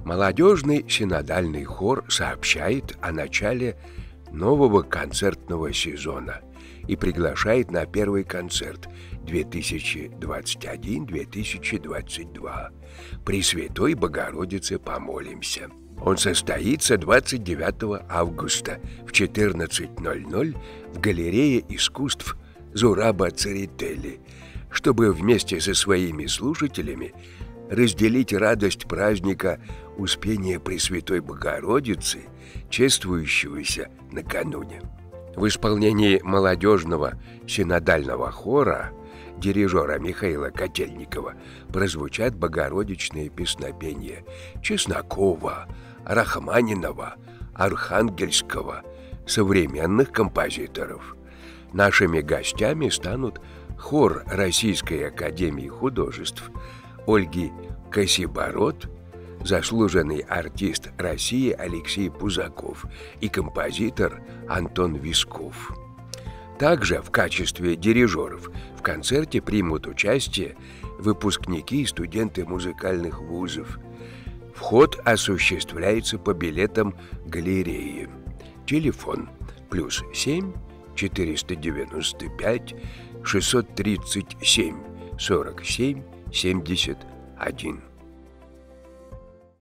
Молодежный синодальный хор сообщает о начале нового концертного сезона и приглашает на первый концерт 2021-2022 «Пресвятой Богородице помолимся». Он состоится 29 августа в 14:00 в галерее искусств Зураба Церетели, чтобы вместе со своими слушателями разделить радость праздника Успения Пресвятой Богородицы, чествующегося накануне. В исполнении молодежного синодального хора дирижера Михаила Котельникова прозвучат богородичные песнопения Чеснокова, Рахманинова, Архангельского, современных композиторов. Нашими гостями станут хор Российской академии художеств Ольги Косибород, заслуженный артист России Алексей Пузаков и композитор Антон Висков. Также в качестве дирижеров в концерте примут участие выпускники и студенты музыкальных вузов. Вход осуществляется по билетам галереи. Телефон +7 495 637 47 71.